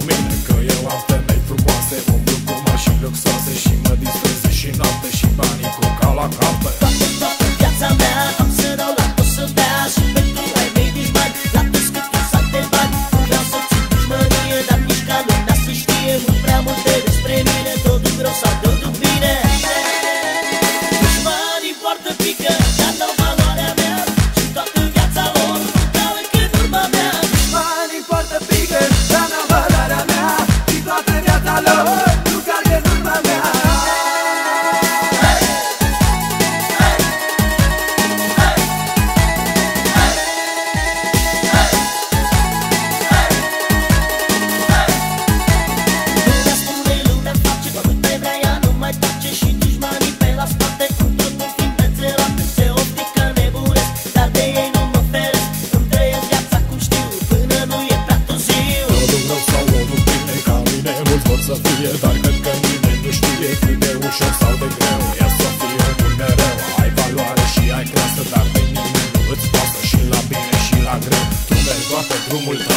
mine, că eu am femei frumoase, umblu cu mașini luxoase și mă distrez și noapte și banii cu ca la carte. Toată viața mea am să dau la tot să bea și pentru ai mei dușmani la toți cât un sac de bani. Nu vreau să țin dușmărie, dar nici ca lumea să știe mult prea multe despre mine, totul rău sau totul bine. Dușmanii poartă pică, dar n-au valoarea mea și toată viața lor nu cală cât urma mea. Dușmanii poartă pică, dar n-au valoarea mea și toată viața lor nu calcă în urma mea. Lumea spune, lumea face, câte vrea ea nu mai tace și dușmanii pe la spate cu totul fiind înțelate se optică nebunesc, dar de ei nu mă feresc. Îmi trăiesc viața cum știu până nu e prea târziu. Unul rău sau unul bine, ca mine mulți vor să fie, dar cred că nimeni nu știe cât de ușor sau de greu e să fie omul mereu. Ai valoare și ai clasă, dar de nimeni nu îți pasă și la bine și la greu. Tu mergi toate drumul tău